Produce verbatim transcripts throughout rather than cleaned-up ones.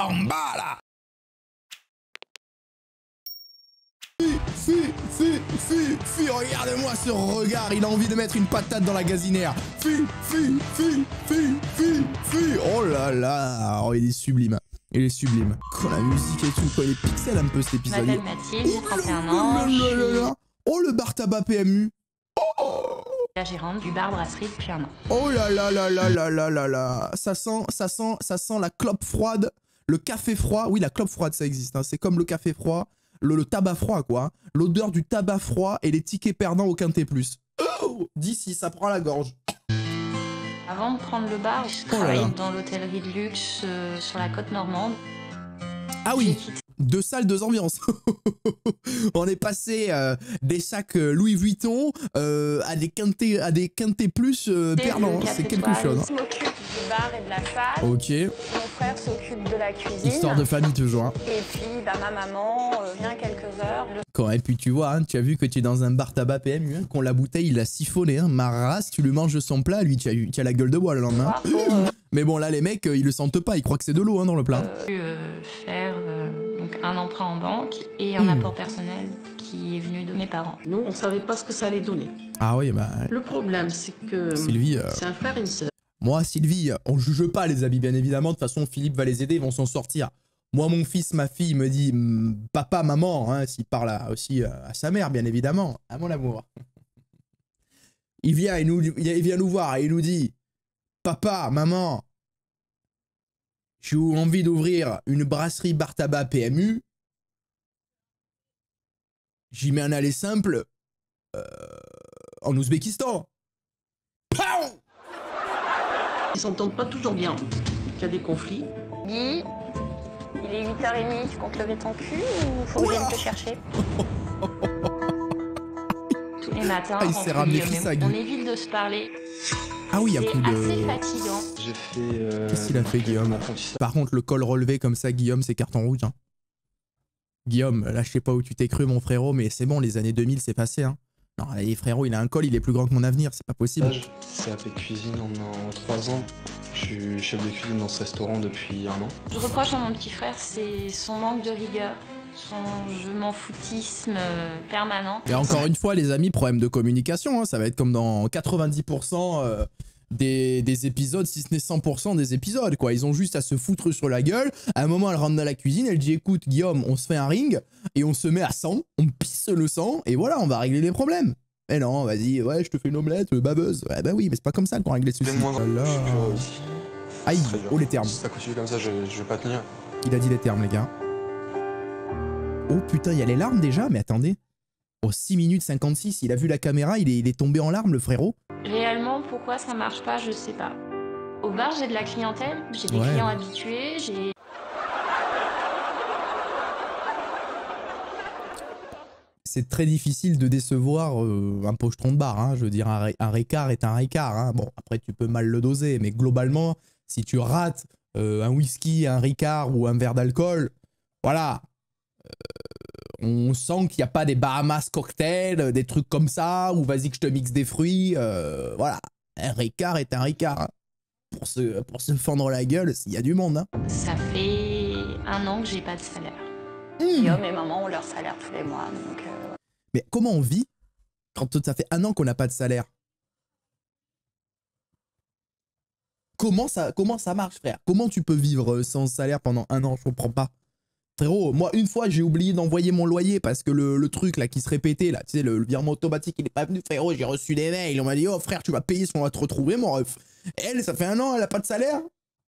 En bas, là. Si, si, si, si, regarde-moi ce regard, il a envie de mettre une patate dans la gazinière. Fi, fi, fi, fi, fi, fi. Oh là là, oh, il est sublime. Il est sublime. Oh, la musique et tout, quoi, il est pixel un peu cet épisode. Je m'appelle Mathilde, j'ai trente et un ans. Oh là là là là. Oh, le bar tabac P M U. Oh. La gérante du bar brasserie depuis un an. Oh là là là là là là là là. Ça sent, ça sent, ça sent la clope froide, le café froid. Oui, la clope froide, ça existe. Hein. C'est comme le café froid, le, le tabac froid, quoi. L'odeur du tabac froid et les tickets perdants au Quintet Plus. Oh, d'ici, ça prend la gorge. Avant de prendre le bar, je travaillais oh dans l'hôtellerie de luxe euh, sur la côte normande. Ah oui, deux salles, deux ambiances. On est passé euh, des sacs euh, Louis Vuitton euh, à des quintés, à des quintés plus euh, perdants. C'est quelque chose. Je m'occupe du bar et de la salle. Ok. Mon frère s'occupe de la cuisine. Histoire de famille toujours. Hein. Et puis bah, ma maman euh, vient quelques heures. Le... Quand, et puis tu vois, hein, tu as vu que tu es dans un bar tabac P M U, hein, qu'on la bouteille, il l'a siphonné. Hein, ma race, tu lui manges son plat, lui, tu as, tu as la gueule de bois le lendemain. Pour, euh... Mais bon, là, les mecs, ils le sentent pas, ils croient que c'est de l'eau hein, dans le plat. Euh, euh, faire euh, donc un emprunt en banque et un mmh. apport personnel qui est venu de mes parents. Nous, on savait pas ce que ça allait donner. Ah oui, bah... Le problème, c'est que Sylvie, euh... c'est un frère et une sœur. Moi, Sylvie, on juge pas les habits, bien évidemment. De toute façon, Philippe va les aider, ils vont s'en sortir. Moi, mon fils, ma fille me dit papa, maman, hein, s'il parle à, aussi à sa mère, bien évidemment, à mon amour. Il vient, il, nous, il vient nous voir et il nous dit papa, maman, j'ai envie d'ouvrir une brasserie bar tabac P M U. J'y mets un aller simple euh, en Ouzbékistan. Pow! Ils s'entendent pas toujours bien. Il y a des conflits. Guy, il est huit heures trente, tu comptes lever ton cul ou faut que je vienne te chercher? Tous les matins, ah, il s'est ramené on, on évite de se parler. Ah oui, un coup de... C'est assez fatigant. J'ai fait... Euh... Qu'est-ce qu'il a fait, Guillaume? Par contre, le col relevé comme ça, Guillaume, c'est carton rouge. Hein. Guillaume, là, je sais pas où tu t'es cru, mon frérot, mais c'est bon, les années deux mille, c'est passé. Hein. Non, là, frérot, il a un col, il est plus grand que mon avenir, c'est pas possible. C'est A P Cuisine en, en trois ans. Je suis chef de cuisine dans ce restaurant depuis un an. Je reproche à mon petit frère, c'est son manque de rigueur. Son je m'en foutisme permanent. Et encore une fois, les amis, problème de communication, hein, ça va être comme dans quatre-vingt-dix pour cent euh, des, des épisodes, si ce n'est cent pour cent des épisodes, quoi. Ils ont juste à se foutre sur la gueule. À un moment, elle rentre dans la cuisine, elle dit écoute, Guillaume, on se fait un ring et on se met à cent, on pisse le sang et voilà, on va régler les problèmes. Mais non, vas-y, ouais, je te fais une omelette, babeuse. Ouais, bah oui, mais c'est pas comme ça qu'on règle les soucis. Voilà. Aïe, oh les termes. Si ça continue comme ça, je, je vais pas tenir. Il a dit les termes, les gars. Oh putain, il y a les larmes déjà? Mais attendez. Oh, six minutes cinquante-six, il a vu la caméra, il est, il est tombé en larmes, le frérot. Réellement, pourquoi ça marche pas, je sais pas. Au bar, j'ai de la clientèle, j'ai des ouais. clients habitués, j'ai... C'est très difficile de décevoir euh, un pochetron de bar, hein. Je veux dire, un, un Ricard est un Ricard. Hein. Bon, après, tu peux mal le doser, mais globalement, si tu rates euh, un whisky, un Ricard ou un verre d'alcool, voilà. Euh, on sent qu'il n'y a pas des Bahamas cocktails, des trucs comme ça, ou vas-y que je te mixe des fruits. Euh, voilà, un Ricard est un Ricard. Hein. Pour, se, pour se fendre la gueule, il y a du monde. Hein. Ça fait un an que j'ai pas de salaire. Mmh. Guillaume et maman ont leur salaire tous les mois. Donc euh... Mais comment on vit quand ça fait un an qu'on n'a pas de salaire? Comment ça, comment ça marche, frère? Comment tu peux vivre sans salaire pendant un an? Je comprends pas. Frérot, moi, une fois, j'ai oublié d'envoyer mon loyer parce que le, le truc là qui se répétait, là, tu sais, le, le virement automatique, il est pas venu, frérot. J'ai reçu des mails. On m'a dit, oh frère, tu vas payer si on va te retrouver, mon ref. Elle, ça fait un an, elle a pas de salaire?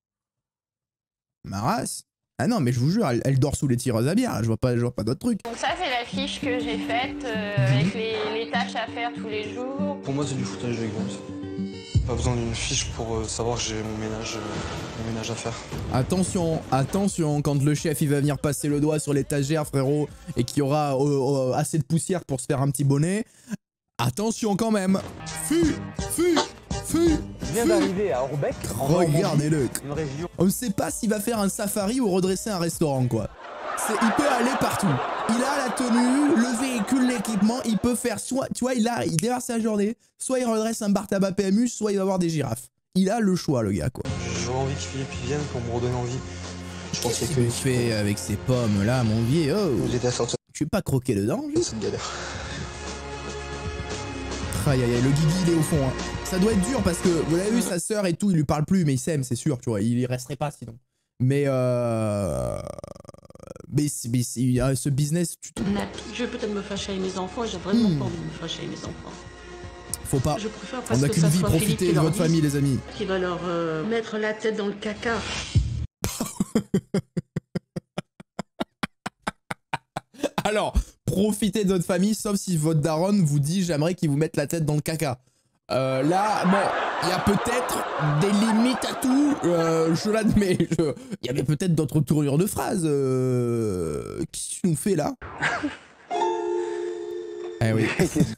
Ma race. Ah non, mais je vous jure, elle, elle dort sous les tireuses à bière. Je vois pas, je vois pas d'autres trucs. Donc ça, c'est la fiche que j'ai faite euh, avec les, les tâches à faire tous les jours. Pour moi, c'est du foutage avec vous. Pas besoin d'une fiche pour euh, savoir que j'ai mon ménage, euh, mon ménage à faire. Attention, attention, quand le chef il va venir passer le doigt sur l'étagère, frérot, et qu'il y aura euh, euh, assez de poussière pour se faire un petit bonnet, attention quand même. Fu, fu, fu. Je viens d'arriver à Orbec. Regardez-le. On ne sait pas s'il va faire un safari ou redresser un restaurant, quoi. Il peut aller partout. Il a la tenue, le véhicule, l'équipement. Il peut faire soit, tu vois, il a, il démarre sa journée. Soit il redresse un bar tabac P M U, soit il va avoir des girafes. Il a le choix, le gars, quoi. J'aurais envie que Philippe vienne pour me redonner envie Je pensais Qu'est-ce que que tu fais avec ces pommes là, mon vieux? Oh, j'étais à sortir tu veux pas croquer dedans, de juste? cette galère. Aïe aïe aïe, le Guigui il est au fond. Hein. Ça doit être dur parce que vous l'avez vu, sa sœur et tout, il lui parle plus, mais il s'aime, c'est sûr, tu vois. Il y resterait pas sinon. Mais euh. Mais, mais ce business, tu te... Je vais peut-être me fâcher avec mes enfants et j'ai vraiment Hmm. pas envie de me fâcher avec mes enfants. Faut pas. Je préfère On parce n'a que qu'une ça vie, soit Philippe profitez qui de leur votre dise, famille, les amis. qui va leur euh, mettre la tête dans le caca. Alors, profitez de votre famille, sauf si votre daronne vous dit j'aimerais qu'il vous mette la tête dans le caca. Euh, là, bon, il y a peut-être des limites à tout, euh, je l'admets. Il y avait peut-être d'autres tournures de phrases. Euh... Qu'est-ce que tu nous fais là? Eh oui.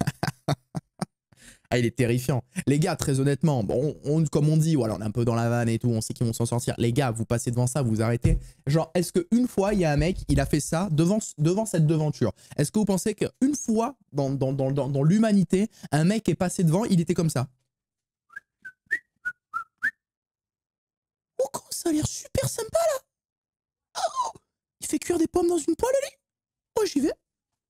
Ah, il est terrifiant. Les gars, très honnêtement, bon, on, comme on dit, voilà, on est un peu dans la vanne et tout, on sait qu'ils vont s'en sortir. Les gars, vous passez devant ça, vous arrêtez. Genre, est-ce qu'une fois, il y a un mec, il a fait ça devant, devant cette devanture? Est-ce que vous pensez qu'une fois, dans, dans, dans, dans, dans l'humanité, un mec est passé devant, il était comme ça? Oh, comment ça a l'air super sympa, là! Oh, il fait cuire des pommes dans une poêle, allez! Oh, j'y vais!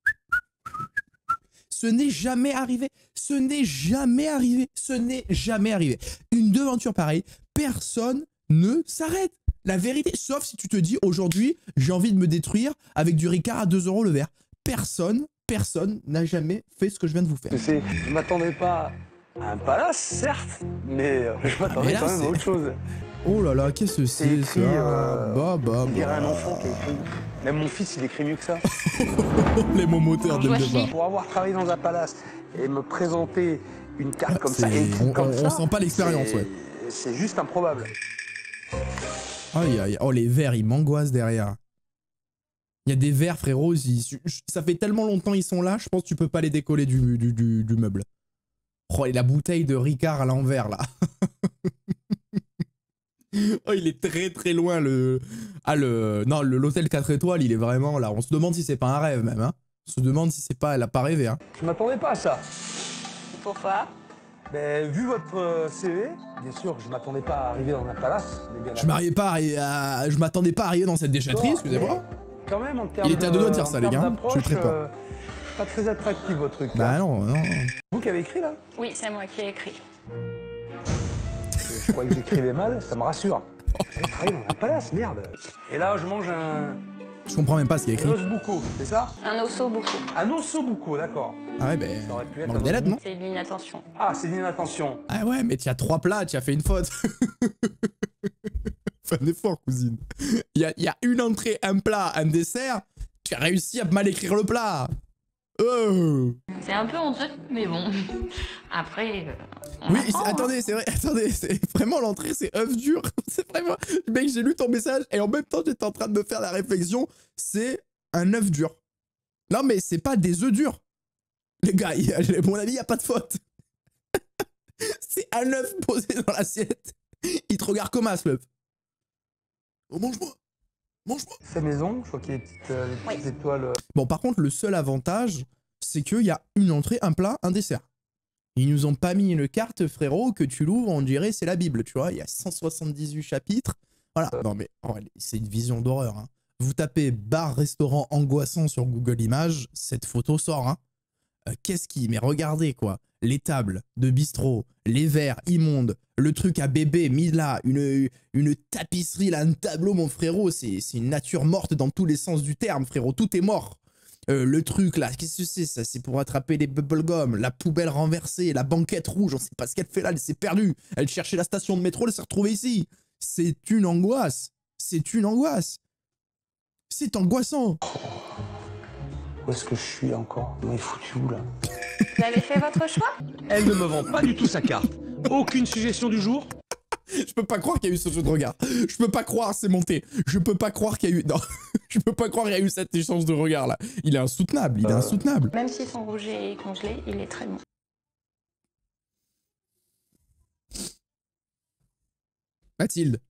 Ce n'est jamais arrivé. Ce n'est jamais arrivé. Ce n'est jamais arrivé. Une devanture pareille, personne ne s'arrête. La vérité, sauf si tu te dis aujourd'hui, j'ai envie de me détruire avec du Ricard à deux euros le verre. Personne, personne n'a jamais fait ce que je viens de vous faire. Je m'attendais pas à un palace, certes, mais euh, je m'attendais là, quand même c'est- à autre chose. Oh là là, qu'est-ce que C'est c'est écrit, ça? euh, Bah bah On dirait un bah. enfant qui a écrit. Même mon fils, il écrit mieux que ça. Les mots moteurs dès le Joachim. départ. Pour avoir travaillé dans un palace et me présenter une carte comme ça, C'est- et on- comme on- ça, on sent pas l'expérience, c'est- ouais. C'est juste improbable. Aïe aïe, oh les verres, ils m'angoissent derrière. Il y a des verres, frérot, ils- ça fait tellement longtemps ils sont là, je pense que tu peux pas les décoller du, du, du, du meuble. Oh, et la bouteille de Ricard à l'envers, là. Oh, il est très très loin, le... Ah, le... Non, le- l'hôtel quatre étoiles, il est vraiment là. On se demande si c'est pas un rêve, même, hein. On se demande si c'est pas... Elle a pas rêvé, hein. Je m'attendais pas à ça. Pourquoi? Ben, vu votre euh, C V, bien sûr, je m'attendais pas à arriver dans un palace. les gars, là. Je m'arrivais pas à... à- Je m'attendais pas à arriver dans cette déchetterie, excusez-moi. Mais Quand même, en termes Il était à deux doigts de dire en ça, les termes gars. d'approche, Je le ferai pas. euh, pas très attractif, votre truc. Bah là. non, non. Vous qui avez écrit, là? Oui, c'est moi qui ai écrit. Je croyais que j'écrivais mal, ça me rassure. J'ai travaillé dans un palace, merde. Et là, je mange un, Je comprends même pas ce qu'il y a un écrit. osbuco, c'est ça? Un osso beaucoup. Un ossobuco, d'accord. Ah ouais, ben... Ça aurait pu être Manque un des lettres, non? C'est une inattention. Ah, c'est une inattention. Ah ouais, mais tu as trois plats, tu as fait une faute. Fais un effort, cousine. Il y a, y a une entrée, un plat, un dessert. Tu as réussi à mal écrire le plat. Oh. C'est un peu honteux, mais bon. Après, euh, on Oui, apprend, c'est- hein. attendez, c'est vrai, attendez, c'est vraiment l'entrée, c'est œuf dur. C'est vraiment. Mec, j'ai lu ton message et en même temps, j'étais en train de me faire la réflexion. C'est un œuf dur. Non, mais c'est pas des œufs durs. Les gars, il y a- à mon avis, il n'y a pas de faute. C'est un œuf posé dans l'assiette. Il te regarde comme as, l'œuf. Oh, mange-moi. Mange-moi. C'est maison, je crois qu'il y a des petites, euh, des petites étoiles. euh. Bon, par contre, le seul avantage, c'est qu'il y a une entrée, un plat, un dessert. Ils nous ont pas mis une carte, frérot, que tu l'ouvres, on dirait c'est la Bible, tu vois. Il y a cent soixante-dix-huit chapitres. Voilà. Non, mais oh, c'est une vision d'horreur. Hein. Vous tapez bar, restaurant angoissant sur Google Images, cette photo sort. Hein. Euh, Qu'est-ce qui... Mais regardez, quoi. Les tables de bistrot, les verres immondes, le truc à bébé mis là, une, une tapisserie, là, un tableau, mon frérot. C'est c'est une nature morte dans tous les sens du terme, frérot. Tout est mort. Euh, le truc là, qu'est-ce que c'est ça? C'est pour attraper les bubblegum, la poubelle renversée, la banquette rouge, on sait pas ce qu'elle fait là, elle s'est perdue. Elle cherchait la station de métro, elle s'est retrouvée ici. C'est une angoisse. C'est une angoisse. C'est angoissant. Où est-ce que je suis encore? On est foutu où, là? Vous avez fait votre choix? Elle ne me vend pas du tout sa carte. Aucune suggestion du jour? Je peux pas croire qu'il y a eu ce jeu de regard. Je peux pas croire, c'est monté. Je peux pas croire qu'il y a eu... Non, je peux pas croire qu'il y a eu cet échange de regard là. Il est insoutenable, il est insoutenable. Même si son rouget est congelé, il est très bon. Mathilde.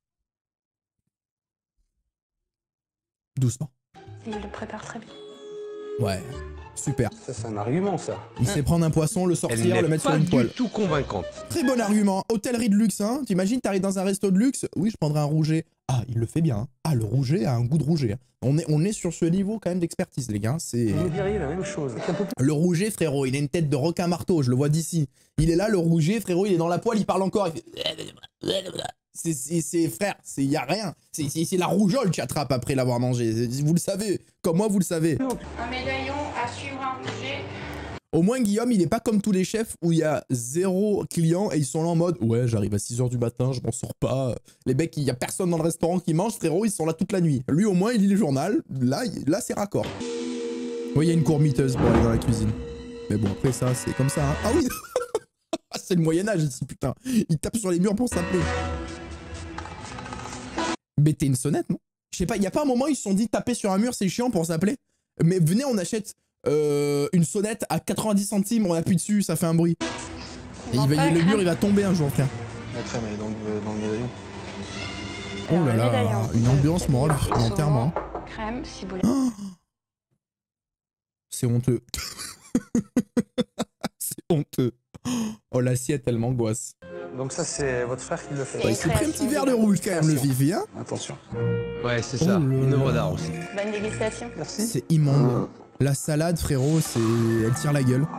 Doucement. Il le prépare très bien. Ouais, super. Ça, c'est un argument, ça. Il sait prendre un poisson, le Elle sortir, n'est le mettre sur pas une du poêle. tout convaincante. Très bon argument. Hôtellerie de luxe, hein. T'imagines, t'arrives dans un resto de luxe. Oui, je prendrais un rouget Ah, il le fait bien. Hein. Ah, le rouget a un goût de rouget. On est, on est sur ce niveau quand même d'expertise, les gars. C'est Vous me diriez la même chose. Un peu plus... Le rouget, frérot, il a une tête de requin marteau, je le vois d'ici. Il est là, le rouget, frérot, il est dans la poêle, il parle encore. C'est frère, il y a rien. C'est la rougeole qui attrape après l'avoir mangé. Vous le savez, comme moi, vous le savez. Un médaillon à suivre un rouget. Au moins, Guillaume, il est pas comme tous les chefs où il y a zéro client et ils sont là en mode ouais, j'arrive à six heures du matin, je m'en sors pas. Les mecs, il y a personne dans le restaurant qui mange, frérot, ils sont là toute la nuit. Lui, au moins, il lit le journal. Là, là c'est raccord. Oui, il y a une courmiteuse pour aller dans la cuisine. Mais bon, après ça, c'est comme ça. Hein. Ah oui. C'est le Moyen-Âge ici, putain. Il tape sur les murs pour s'appeler. Mais t'es une sonnette, non? Je sais pas, il y a pas un moment où ils se sont dit taper sur un mur, c'est chiant pour s'appeler. Mais venez, on achète euh, une sonnette à quatre-vingt-dix centimes, on appuie dessus, ça fait un bruit. Et il va, le mur, il va tomber un jour, frère. La crème, elle est dans le, dans le médaillon. Oh là là, une ambiance morale, volontairement. Crème, ciboulette. Oh, c'est honteux. C'est honteux. Oh, l'assiette, elle m'angoisse. Donc ça, c'est votre frère qui le fait. Ouais, il s'est pris un petit verre de rouge quand même, le Fifi, hein. Attention. Ouais, c'est ça. Oh là Une œuvre là. d'art aussi. Bonne dégustation. Merci. C'est immonde. La salade, frérot, c'est... Elle tire la gueule.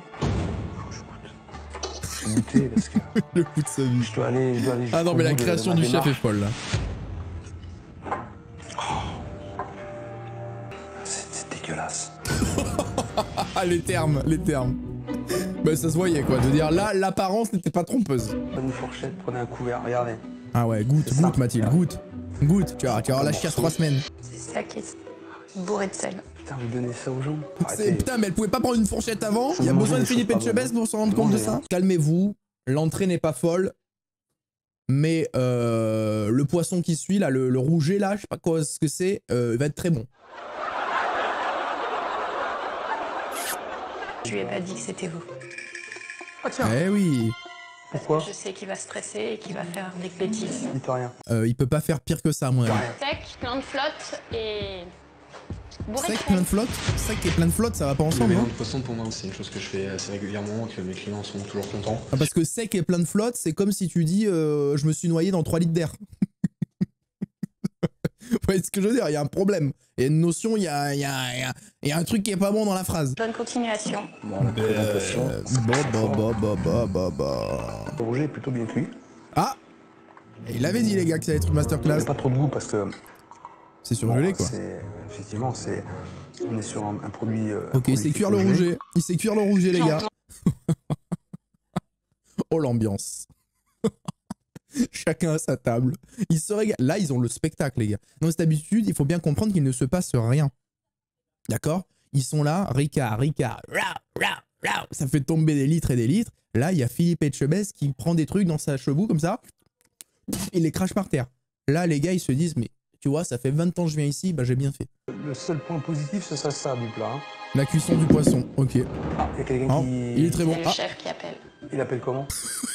Je vais goûter parce que Le coup de sa vie. je dois aller, je dois aller Ah non, jusqu'au mais la bout de création ma du chef démarche. est folle, là. C'est c'est dégueulasse. Ah, les termes, les termes. Bah, ça se voyait, quoi. De dire, là, l'apparence n'était pas trompeuse. Prenez une fourchette, prenez un couvert, regardez. Ah ouais, goûte, C'est ça. goûte, Mathilde, goûte. Goûte, tu vas, tu vas avoir la chiasse trois semaines. C'est ça qui est bourré de sel. Putain, vous donnez ça aux gens. C'est- Arrêtez. Putain, mais elle pouvait pas prendre une fourchette avant. Il y a Manger besoin de des choses Philippe pas Etchebest bonnes. pour se rendre compte de Manger, ça. hein. Calmez-vous, l'entrée n'est pas folle. Mais euh, le poisson qui suit, là, le, le rouget, là, je sais pas quoi ce que c'est, euh, va être très bon. Je lui ai pas dit que c'était vous. Ah tiens, Eh oui. pourquoi? Je sais qu'il va stresser et qu'il va faire des bêtises. Dites rien. Euh, il peut pas faire pire que ça, moi. Sec, plein de flotte et bourré de Sec, plein de sel. flotte. Sec et plein de flotte, ça va pas Le ensemble. mélange Hein. de poisson, pour moi, c'est une chose que je fais assez régulièrement, que mes clients sont toujours contents. Ah, parce que sec et plein de flotte, c'est comme si tu dis euh, je me suis noyé dans trois litres d'air. Vous voyez ce que je veux dire? Il y a un problème. Il y a une notion, il y a, il y, a, il y, a, il y a un truc qui est pas bon dans la phrase. Bonne continuation. Bon, la présentation. Euh, bah, bah, bah, bah, bah, bah. Le rouget est plutôt bien cuit. Ah! Il avait dit, les gars, que ça allait être une Il masterclass. n'y a pas trop de goût parce que. C'est surgelé, bon, quoi. c'est- Effectivement, c'est. On est sur un, un produit. euh, un Ok, il produit sait qui est cuire le congelé. rouget. Il sait cuire le rouget, les gars. Oh, l'ambiance. Chacun à sa table. Ils se régalent. Là, ils ont le spectacle, les gars. Dans cette habitude, il faut bien comprendre qu'il ne se passe rien. D'accord? Ils sont là, Ricard, Ricard, rah, rah, rah. Ça fait tomber des litres et des litres. Là, il y a Philippe Etchebest qui prend des trucs dans sa chevaux comme ça. Il les crache par terre. Là, les gars, ils se disent, mais tu vois, ça fait vingt ans que je viens ici, bah j'ai bien fait. Le seul point positif, ce serait ça du plat. hein. La cuisson du poisson, ok. Ah, il y a quelqu'un Oh, qui. il est très bon. C'est le Ah, chef qui appelle. Il appelle comment?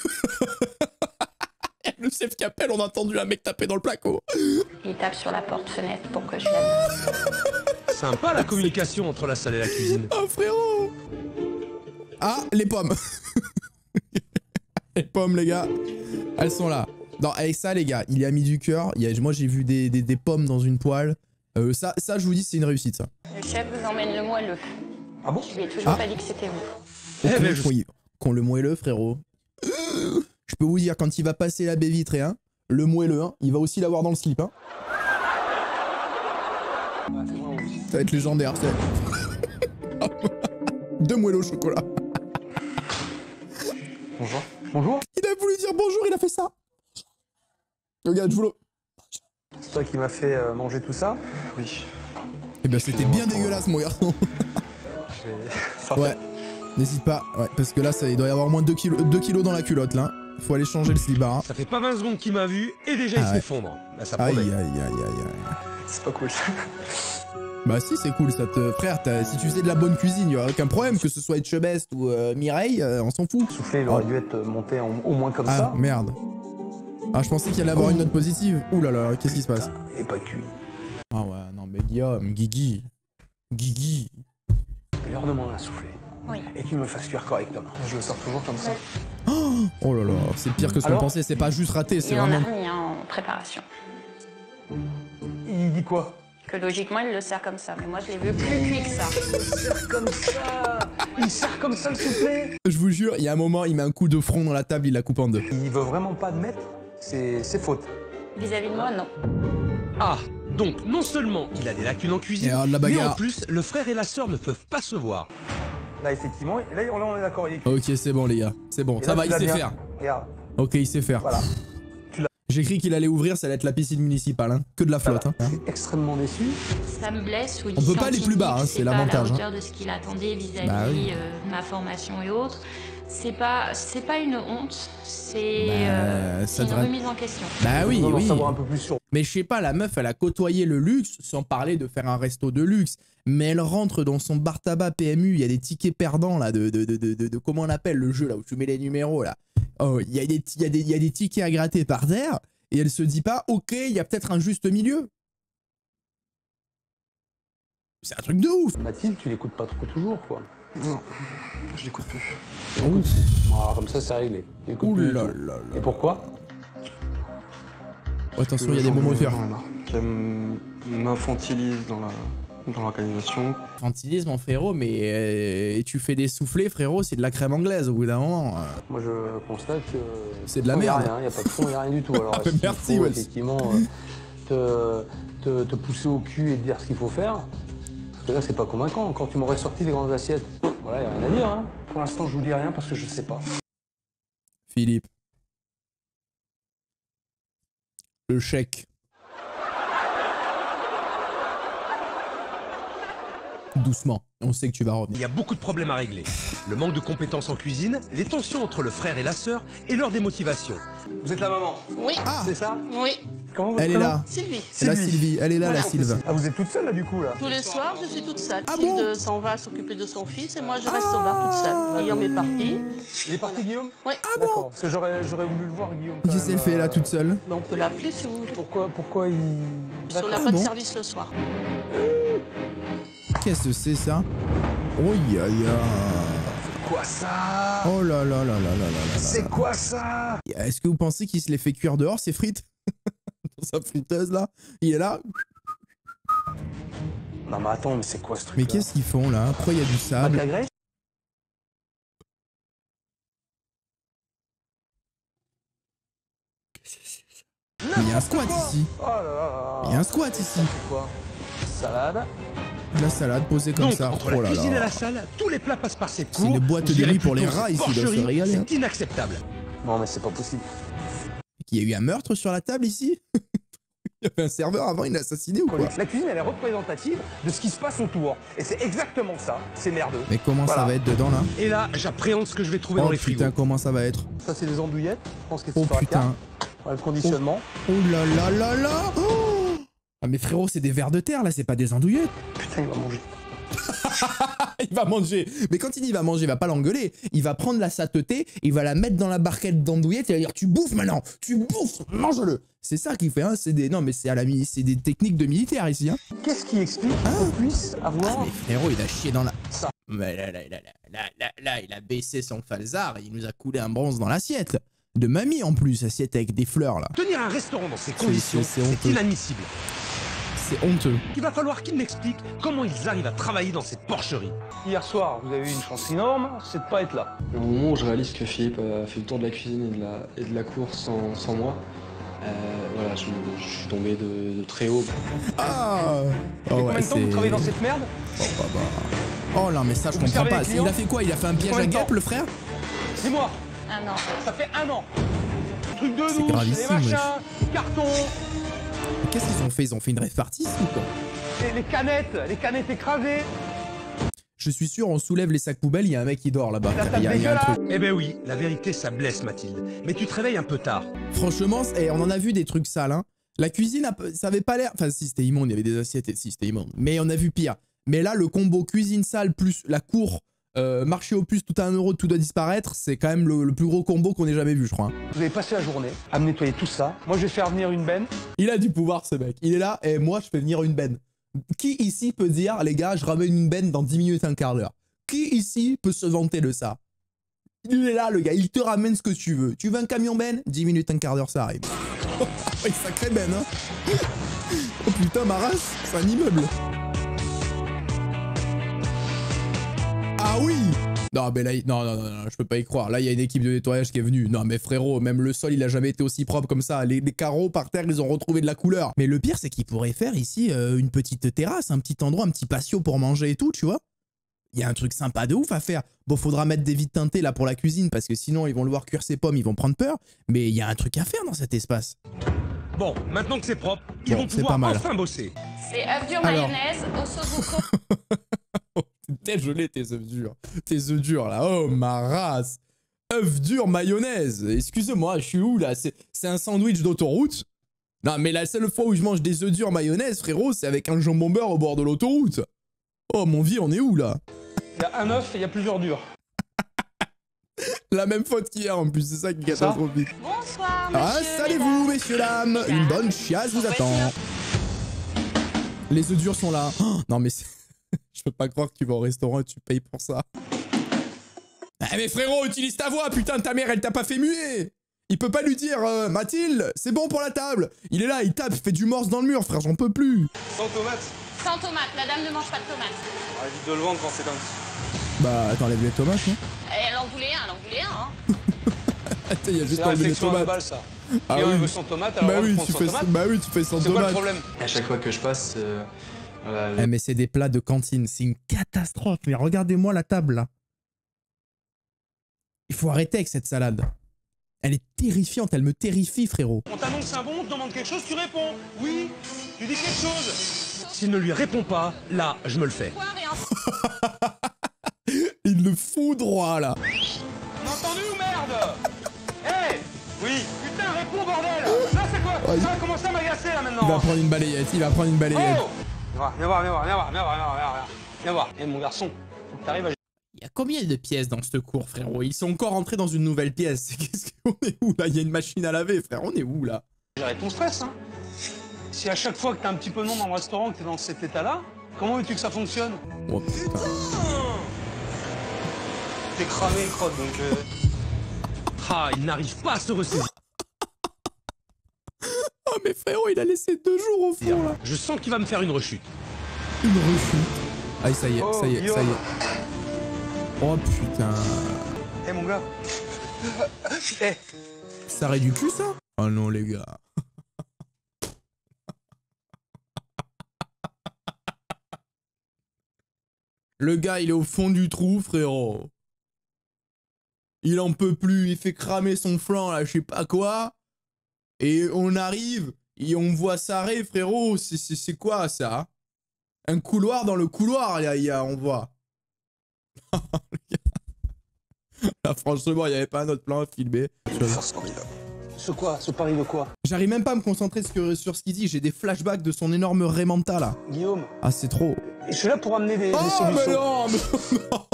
le chef qui appelle, on a entendu un mec taper dans le placo. Il tape sur la porte-fenêtre pour que je l'aide. Sympa la communication entre la salle et la cuisine. Oh frérot. Ah, les pommes. Les pommes, les gars. Elles sont là. Non, avec ça, les gars, il y a mis du cœur. Il y a- Moi, j'ai vu des, des, des pommes dans une poêle. Euh, ça, ça, je vous dis, c'est une réussite, ça. Le chef vous emmène le moelleux. Ah bon? Je lui ai toujours Ah. pas dit que c'était vous. Oh, Eh qu'on- ben, je- qu'on- qu'on le moelleux, frérot. Je peux vous dire, quand il va passer la baie vitrée, hein, le moelleux, hein, il va aussi l'avoir dans le slip. Hein. Ça va être légendaire, c'est. Deux moelleux au chocolat. Bonjour. Bonjour. Il a voulu dire bonjour, il a fait ça. Regarde, je vous le... C'est toi qui m'as fait euh, manger tout ça. Oui. Eh ben, c'était bien dégueulasse, mon garçon. Je vais- Ça Ouais. N'hésite pas, ouais, parce que là, ça, il doit y avoir au moins deux kilos, deux kilos dans la culotte, là. Faut aller changer le slibard. Hein. Ça fait pas vingt secondes qu'il m'a vu et déjà Ah il se ouais. fait fondre. Là, ça Aïe, promet. aïe, aïe, aïe, aïe. C'est pas cool. Bah si, c'est cool, ça te... Frère, t'as- si tu faisais de la bonne cuisine, y aurait aucun problème, que ce soit Etchebest ou euh, Mireille, euh, on s'en fout. Soufflé, il aurait dû être monté en- au moins comme Ah, ça. merde. Ah, je pensais qu'il allait avoir une note positive. Ouh là là, qu'est-ce qui se passe? Et pas cuit. Ah ouais, non mais Guillaume, Guigui. Guigui. Je leur demande un soufflé. Oui. Et qu'il me fasse cuire correctement. Je le sors toujours comme ça. Oh là là, c'est pire que ce qu'on Alors pensait, c'est pas juste raté, c'est Il en a vraiment... remis un en préparation. Il dit quoi? Que logiquement, il le sert comme ça. Mais moi, je l'ai vu plus cuit que ça. Il sert comme ça. Il sert comme ça le soufflé. Je vous jure, il y a un moment, il met un coup de front dans la table, il la coupe en deux. Il veut vraiment pas admettre ses, ses fautes. Vis-à-vis de moi, non. Ah, donc non seulement il a des lacunes en cuisine, Et alors, de la mais bagarre. en plus, le frère et la sœur ne peuvent pas se voir. Là, effectivement, là, on est d'accord. Il est... Ok, c'est bon les gars, c'est bon, Et ça là, va, tu il l'as sait bien. faire. Regarde, Ok, il sait faire. voilà. J'ai cru qu'il allait ouvrir, ça allait être la piscine municipale, hein. Que de la flotte. Hein. Je suis extrêmement déçu. Ça me blesse ou On peut pas aller plus bas, hein, c'est l'avantage, à hein. la hauteur de ce qu'il attendait vis-à-vis Bah oui. euh, de ma formation et autres. C'est pas, c'est pas une honte, c'est Bah, euh, ça c'est une devrait- remise en question. Bah oui, On va en oui. savoir un peu plus sur. Mais je sais pas, la meuf, elle a côtoyé le luxe, sans parler de faire un resto de luxe. Mais elle rentre dans son bar tabac P M U, il y a des tickets perdants là, de, de, de, de, de, de- comment on appelle le jeu là, où tu mets les numéros là. Oh, il y, a des- il y, a des- il y a des tickets à gratter par terre, et elle se dit pas, ok, il y a peut-être un juste milieu. C'est un truc de ouf. Mathilde, tu l'écoutes pas trop toujours, quoi. Non, je l'écoute plus. Ouf. Ah, comme ça, c'est réglé. Tu l'écoutes Ouh plus du là tout. là là. Et pourquoi? Oh, attention, il y a des moments de faire. Qui m'infantilise dans la dans l'organisation. Infantilisme en frérot, mais euh, et tu fais des soufflets frérot, c'est de la crème anglaise au bout d'un moment. euh. Moi, je constate que. C'est de la il y a merde. rien, il n'y a pas de fond, il n'y a rien du tout. Alors, Ah, est-ce qu'il merci, faut Wells. effectivement euh, te, te, te pousser au cul et te dire ce qu'il faut faire. Parce que là, c'est pas convaincant. Quand tu m'aurais sorti des grandes assiettes, voilà, il n'y a rien à dire. Hein. Pour l'instant, je vous dis rien parce que je sais pas. Philippe. Le chèque. Doucement, on sait que tu vas Il revenir. y a beaucoup de problèmes à régler. Le manque de compétences en cuisine, les tensions entre le frère et la sœur et leur démotivation. Vous êtes la maman, Oui, Ah, c'est ça? oui. Comment votre elle est prénom? là. Sylvie. La Sylvie, elle est là, la Sylve. Ah, vous êtes toute seule là du coup là? Tous les soirs, je suis toute seule. Ah bon Hilde s'en va s'occuper de son fils et moi, je reste au bar toute seule. Guillaume est parti. Il est parti Guillaume? Oui. Ah D'accord. bon? Parce que j'aurais j'aurais voulu le voir Guillaume. quand Qu'est-ce qu'elle même, fait là euh, toute seule? Mais on peut l'appeler si vous voulez. Pourquoi, pourquoi il... Parce qu'on D'accord. n'a pas bon de service le soir. Qu'est-ce que c'est ça? Oh ya ya. Quoi ça? Oh là là là là là là là là. C'est quoi ça? Est-ce que vous pensez qu'il se les fait cuire dehors, ces frites? Dans sa friteuse là? Il est là? Non mais attends, mais c'est quoi ce truc? Mais qu'est-ce qu'ils font là? Pourquoi il y a du Pas de sable? la graisse? Mais il y a un squat ici. Oh là là là. Il y a un squat ici. C'est quoi? Salade. La salade posée comme Donc, ça. entre Oh la là cuisine et là. la salle, tous les plats passent par ses C'est cours. une boîte Je de dirais nuit pour les plutôt rats ici, cette ils doivent se porcherie, régaler, hein. C'est inacceptable. Non mais c'est pas possible. Il y a eu un meurtre sur la table ici? Il y avait un serveur avant, il l'a assassiné ou quoi? La cuisine elle est représentative de ce qui se passe autour. Et c'est exactement ça. C'est merdeux. Mais comment ça Voilà. va être dedans là? Et là, j'appréhende ce que je vais trouver Oh dans les frigos. putain, comment ça va être? Ça c'est des andouillettes. Je pense que c'est Oh sur la putain. carte. Voilà, le conditionnement. Oh là là là là! Oh, ah mais frérot, c'est des vers de terre là, c'est pas des andouillettes. Putain, il va manger. Il va manger. Mais quand il dit il va manger, il va pas l'engueuler. Il va prendre la sateté, il va la mettre dans la barquette d'andouillettes et il va dire tu bouffes maintenant, tu bouffes, mange-le. C'est ça qu'il fait, hein. C'est des, non mais c'est à la, mi- c'est des techniques de militaire ici, hein. Qu'est-ce qui explique qu'on puisse avoir... Ah, mais frérot, il a chié dans la. Ça. Mais là, là, là, là, là, là, là, il a baissé son falzar et il nous a coulé un bronze dans l'assiette. De mamie en plus, assiette avec des fleurs là. Tenir un restaurant dans ces conditions, c'est- c'est c'est honteux. inadmissible. C'est honteux. Il va falloir qu'il m'explique comment ils arrivent à travailler dans cette porcherie. Hier soir, vous avez eu une chance énorme, c'est de pas être là. Au moment où je réalise que Philippe a fait le tour de la cuisine et de la, et de la cour sans, sans moi, euh, voilà, je, je suis tombé de, de très haut. Ah. Et combien de temps vous travaillez dans cette merde? Oh, bah, bah. Oh là, mais ça, je Vous comprends servez pas. les clients Il a fait quoi? Il a fait un piège Combien à de temps guêpe, le frère? Dis-moi, Un an. ça fait un an. Truc de C'est douche, les gravissime, machins, cartons, Qu'est-ce qu'ils ont fait? Ils ont fait une rêve partie ici ou quoi? les, les canettes, les canettes écrasées. Je suis sûr, on soulève les sacs poubelles, il y a un mec qui dort là-bas. La Il table y a, il y a un dégueulasse. truc. Eh ben oui, la vérité, ça blesse, Mathilde. Mais tu te réveilles un peu tard. Franchement, c'est- on en a vu des trucs sales, hein. La cuisine, a- ça avait pas l'air. Enfin, si, c'était immonde, il y avait des assiettes et si, c'était immonde. Mais on a vu pire. Mais là, le combo cuisine sale plus la cour, euh, marché aux puces, tout à un euro, tout doit disparaître, c'est quand même le, le plus gros combo qu'on ait jamais vu, je crois, hein. Vous avez passé la journée à me nettoyer tout ça. Moi, je vais faire venir une benne. Il a du pouvoir, ce mec. Il est là, et moi, je fais venir une benne. Qui ici peut dire, les gars, je ramène une benne dans dix minutes, un quart d'heure? Qui ici peut se vanter de ça? Il est là, le gars, il te ramène ce que tu veux. Tu veux un camion benne? dix minutes, un quart d'heure, ça arrive. Oui, sacré benne, hein. Oh putain, ma race, c'est un immeuble. Ah oui. Non, mais là, non, non, non, non, je peux pas y croire. Là, il y a une équipe de nettoyage qui est venue. Non, mais frérot, même le sol, il a jamais été aussi propre comme ça. Les, les carreaux par terre, ils ont retrouvé de la couleur. Mais le pire, c'est qu'ils pourraient faire ici euh, une petite terrasse, un petit endroit, un petit patio pour manger et tout, tu vois. Il y a un truc sympa de ouf à faire. Bon, faudra mettre des vitres teintées là pour la cuisine parce que sinon, ils vont le voir cuire ses pommes, ils vont prendre peur. Mais il y a un truc à faire dans cet espace. Bon, maintenant que c'est propre, ils Bon, vont c'est pouvoir pas mal. enfin bosser. C'est œufs durs, Alors. mayonnaise, ossobuco. Désolé, tes œufs durs. Tes œufs durs là. Oh, ma race. œufs durs mayonnaise. Excusez-moi, je suis où là? C'est un sandwich d'autoroute? Non, mais la seule fois où je mange des œufs durs mayonnaise, frérot, c'est avec un jambon beurre au bord de l'autoroute. Oh, mon vie, on est où là? Il y a un œuf et il y a plusieurs durs. La même faute qu'hier en plus, c'est ça qui est Ça catastrophique. Bonsoir, monsieur. Installez-vous, messieurs, dames. Une bonne chiasse vous attend. Les œufs durs sont là. Oh, non, mais je peux pas croire que tu vas au restaurant et tu payes pour ça. Ah, mais frérot, utilise ta voix, putain, ta mère, elle t'a pas fait muer. Il peut pas lui dire euh, Mathilde, c'est bon pour la table. Il est là, il tape, il fait du morse dans le mur, frère, j'en peux plus. Sans tomate. Sans tomate, la dame ne mange pas de tomate. Ah, évite de le vendre quand c'est comme ça. Bah, t'enlèves les tomates, non? Elle en voulait un, elle en voulait un. Hein. Attends, il y a C'est juste la enlevé les réflexion à tomates. balle, ça. Ah Et on oui. veut sans tomate, alors Bah on va oui, prendre tu sans fais, tomate. bah oui, tu fais sans C'est quoi le tomates. problème? À chaque fois que je passe, euh, voilà, Eh, mais c'est des plats de cantine, c'est une catastrophe. Mais regardez-moi la table là. Il faut arrêter avec cette salade. Elle est terrifiante, elle me terrifie, frérot. On t'annonce un bon, on te demande quelque chose, tu réponds. Oui, tu dis quelque chose. S'il ne lui répond pas, là, je me le fais. Quoi, rien. Il le fout droit là. T'as entendu ou merde? Hé. Oui. Putain, réponds, bordel. Là, c'est quoi? Oh, il- Ça va commencer à m'agacer, là, maintenant. Il va prendre une balayette, il va prendre une balayette. Oh. Viens voir, viens voir, viens voir, viens voir, viens voir, viens voir, viens voir. Viens voir. Eh, mon garçon, faut que t'arrives à... Il y a combien de pièces dans ce cours, frérot? Ils sont encore entrés dans une nouvelle pièce. Qu'est-ce qu'on est où là? Il y a une machine à laver, frère. On est où là? gérer ton stress, hein. Si à chaque fois que t'as un petit peu de monde dans le restaurant, que t'es dans cet état-là, comment veux-tu que ça fonctionne? Oh putain. T'es cramé, crotte, donc... Euh... Ah, il n'arrive pas à se ressaisir. Oh mais frérot, il a laissé deux jours au fond là. Je sens qu'il va me faire une rechute. Une rechute. Ah ça y est, ça y est, Oh, ça y est. Oh putain. Eh, mon gars. Eh. Ça aurait du cul ça? Oh non les gars. Le gars il est au fond du trou, frérot. Il en peut plus, il fait cramer son flanc là, je sais pas quoi. Et on arrive et on voit s'arrêter, frérot. C'est quoi ça? Un couloir dans le couloir, il y a, on voit. Là, franchement, il n'y avait pas un autre plan à filmer. Ce quoi? Ce pari de quoi? J'arrive même pas à me concentrer sur, sur ce qu'il dit. J'ai des flashbacks de son énorme Raymanta là. Guillaume, Ah, c'est trop. je suis là pour amener des, des Oh, solutions. mais non, mais non.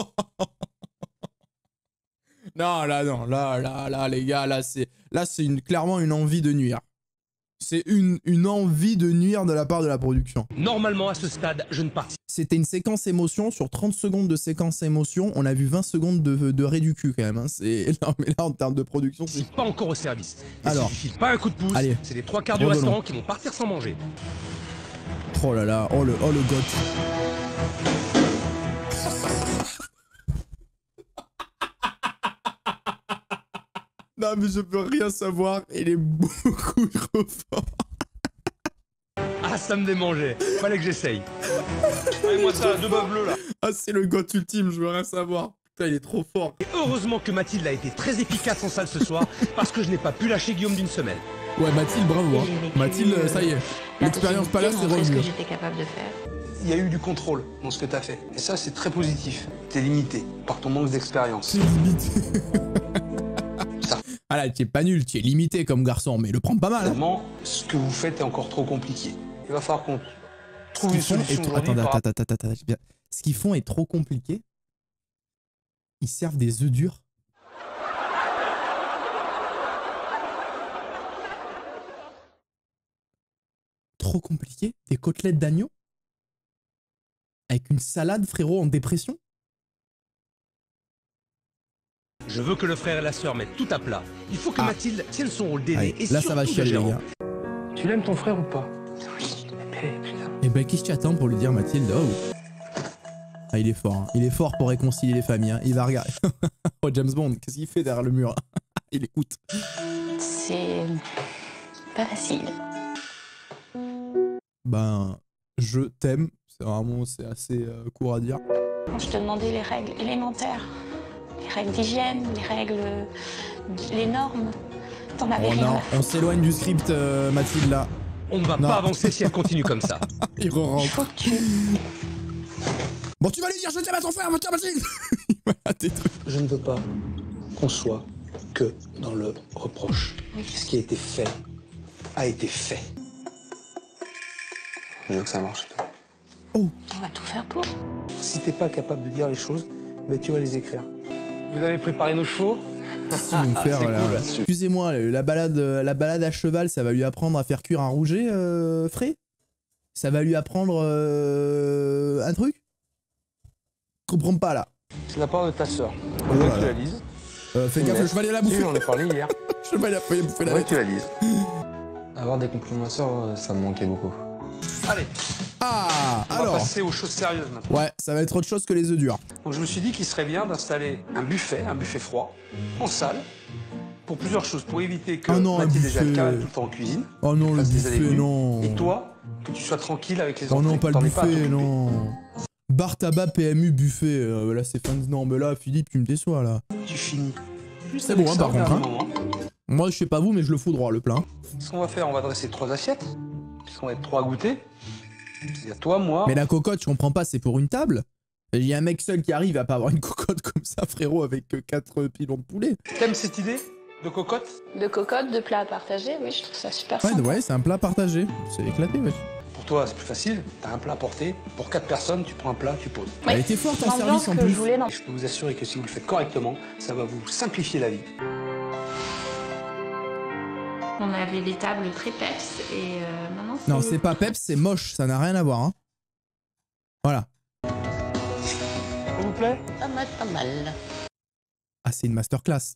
Non, là, non, là, là, là, les gars, là, c'est là, c'est une, clairement une envie de nuire. C'est une, une envie de nuire de la part de la production. Normalement, à ce stade, je ne participe C'était une séquence émotion. Sur trente secondes de séquence émotion, on a vu vingt secondes de, de ré du cul quand même. Hein. Non, mais là, en termes de production, c'est... pas encore au service. Et Alors. s'il suffit pas un coup de pouce, Allez. c'est les trois quarts du Revenons. restaurant qui vont partir sans manger. Oh là là, oh le, oh le goth. Non mais je peux rien savoir, il est beaucoup trop fort. Ah, ça me démangeait. Fallait que j'essaye. Allez, moi ça, deux bœufs bleus là. Ah c'est le goth ultime, je veux rien savoir. Putain il est trop fort. Et heureusement que Mathilde a été très efficace en salle ce soir, parce que je n'ai pas pu lâcher Guillaume d'une semaine. Ouais Mathilde bravo hein. J'ai vécu, Mathilde ça y est, La l'expérience possibilité palace de c'est montrer ce que revenu. j'étais capable de faire. Il y a eu du contrôle dans ce que t'as fait. Et ça, c'est très positif. T'es limité par ton manque d'expérience. C'est limité. Ah là tu es pas nul, tu es limité comme garçon, mais le prends pas mal. Hein. Vraiment, ce que vous faites est encore trop compliqué. Il va falloir qu'on Ce trouve qu'ils une font est solution trop... aujourd'hui Attends, par- attends, attends, attends, attends, bien. Ce qu'ils font est trop compliqué. Ils servent des œufs durs. Trop compliqué. Des côtelettes d'agneau. Avec une salade, frérot, en dépression. Je veux que le frère et la sœur mettent tout à plat. Il faut que Ah. Mathilde tienne son rôle d'aîné Allez, et là ça va surtout de chialer les gérant. gars. Tu l'aimes ton frère ou pas? Et ben qu'est-ce que tu attends pour lui dire Mathilde? Oh. Ah il est fort, hein. Il est fort pour réconcilier les familles, hein. Il va regarder. Oh James Bond, qu'est-ce qu'il fait derrière le mur? Il écoute. C'est pas facile. Ben, je t'aime. C'est vraiment, c'est assez euh, court à dire. Je te demandais les règles élémentaires, les règles d'hygiène, les règles, les normes. T'en avais Oh rien non, à foutre. on s'éloigne du script, euh, Mathilde là. On ne va Non. pas avancer si elle continue comme ça. Il Il re-rentre. faut que tu... Bon, tu vas lui dire je t'aime à ton frère, tiens Mathilde. Voilà tes trucs. Je ne veux pas qu'on soit que dans le reproche. Ce qui a été fait a été fait. Je veux que ça marche. On va tout faire pour. Si t'es pas capable de dire les choses, ben tu vas les écrire. Vous avez préparé nos chevaux? Si vous me faire, c'est voilà. cool. Excusez-moi, la balade, la balade à cheval, ça va lui apprendre à faire cuire un rouget euh, frais? Ça va lui apprendre euh, un truc? Je comprends pas là. C'est de la part de ta sœur. Oh Ouais, là tu là. la lises. Euh, fais gaffe, le chevalier a la bouffe. Si, j'en ai parlé hier. Le chevalier a failli bouffer la Ouais, bête. tu la lises. Avoir des compliments à sœur, ça me manquait beaucoup. Allez, Ah, on va alors. passer aux choses sérieuses maintenant. Ouais, ça va être autre chose que les œufs durs. Donc je me suis dit qu'il serait bien d'installer un buffet, un buffet froid, en salle, pour plusieurs choses, pour éviter que Ah non, un Mathilde déjà buffet. cale tout le temps en cuisine. Oh non, le fasse des buffet, allées-venues, non. Et toi, que tu sois tranquille avec les Oh enfants. non, pas le T'en es à buffet, t'occuper. non. Bar tabac, P M U, buffet. Euh, là, c'est fin de... Non, mais là, Philippe, tu me déçois, là. Tu finis. Juste C'est avec bon, hein, ça, par au contre, dernier hein. moment. Moi, je sais pas vous, mais je le fous droit, le plein. Ce qu'on va faire, on va dresser trois assiettes, puisqu'on va être trois à goûter. Il y a toi, moi. Mais la cocotte, je comprends pas, c'est pour une table? Il y a un mec seul qui arrive, il va pas avoir une cocotte comme ça, frérot, avec quatre pilons de poulet. T'aimes cette idée de cocotte? De cocotte, de plats à partager, oui, je trouve ça super Ouais, sympa. ouais, c'est un plat partagé. C'est éclaté, ouais. Pour toi, c'est plus facile. T'as un plat à porter. Pour quatre personnes, tu prends un plat, tu poses. Elle était forte en L'ambiance service en que je plus. voulais dans... Et je peux vous assurer que si vous le faites correctement, ça va vous simplifier la vie. On avait des tables très peps et euh, maintenant c'est... Non, c'est pas peps, c'est moche, ça n'a rien à voir, hein. Voilà. Ça vous plaît? Pas mal, pas mal. Ah, c'est une masterclass.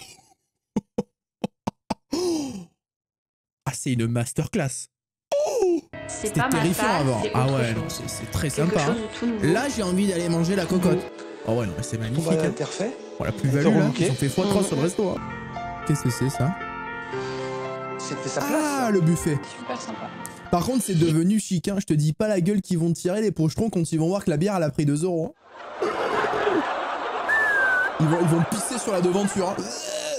Ah, c'est une masterclass. C'est C'était pas ma terrifiant tasse, avant. c'est Ah autre ouais, chose. non, c'est c'est très Quelque sympa. chose hein. de tout nouveau. Là, j'ai envie d'aller manger la cocotte. Oh ouais, non, mais c'est On magnifique. va Hein. l'interfait. Oh, la plus-value, là, ils ont fait fois trois sur le resto. Hein. Qu'est-ce que c'est, ça? C'était sa place. Ah, le buffet. Super sympa. Par contre, c'est devenu chic, hein. Je te dis pas la gueule qu'ils vont tirer, les pochetrons, quand ils vont voir que la bière, elle a pris deux euros. Hein. Ils vont, ils vont pisser sur la devanture. Hein.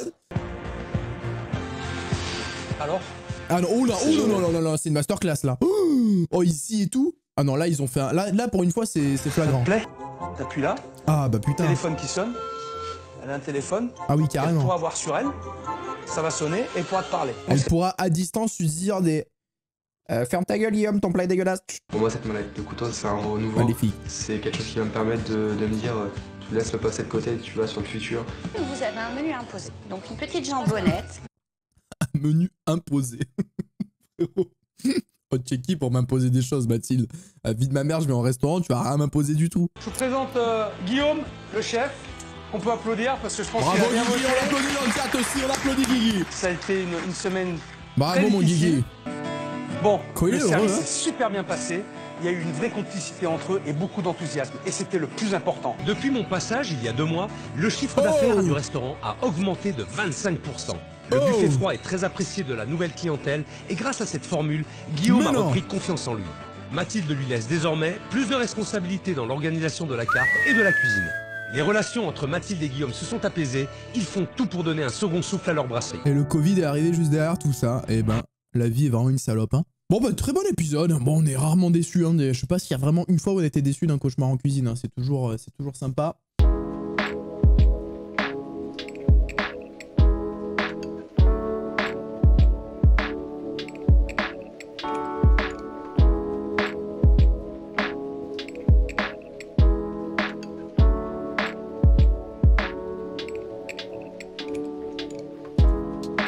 Alors? Ah non, oh là, oh non, non, non, non, non, c'est une masterclass, là. Oh, ici et tout. Ah non, là, ils ont fait un... Là, là pour une fois, c'est c'est flagrant. Plaît. T'appuies là. Ah bah putain. Téléphone qui sonne. Elle a un téléphone. Ah oui, Elle carrément. pourra avoir sur elle. Ça va sonner et elle pourra te parler. Elle pourra à distance lui dire des... Euh, ferme ta gueule, Guillaume, ton plat est dégueulasse. Pour moi, cette maladie de couteau, c'est un renouveau. Magnifique. C'est quelque chose qui va me permettre de, de me dire, euh, tu laisses le passé de côté et tu vas sur le futur. Vous avez un menu imposé. Donc une petite jambonnette. Un menu imposé. Oh, t'es qui pour m'imposer des choses, Mathilde? À vie de ma mère, je vais en restaurant, tu vas rien m'imposer du tout. Je vous présente euh, Guillaume, le chef. On peut applaudir parce que je pense qu'il Bravo a bien Guigui, bossé. on l'applaudit dans le chat aussi, on applaudit Guigui. Ça a été une, une semaine. Bravo très mon difficile. Guigui. Bon, Quoi, il le est heureux, service hein. s'est super bien passé. Il y a eu une vraie complicité entre eux et beaucoup d'enthousiasme. Et c'était le plus important. Depuis mon passage, il y a deux mois, le chiffre Oh d'affaires du restaurant a augmenté de vingt-cinq pour cent. Le Oh buffet froid est très apprécié de la nouvelle clientèle et grâce à cette formule, Guillaume Mais a non. repris confiance en lui. Mathilde lui laisse désormais plus de responsabilités dans l'organisation de la carte et de la cuisine. Les relations entre Mathilde et Guillaume se sont apaisées, ils font tout pour donner un second souffle à leur brasserie. Et le Covid est arrivé juste derrière tout ça. Et ben, la vie est vraiment une salope, hein. Bon bah, très bon épisode. Bon, on est rarement déçus, hein. Je sais pas s'il y a vraiment une fois où on a été déçus d'un cauchemar en cuisine, hein. C'est toujours, euh, c'est toujours sympa.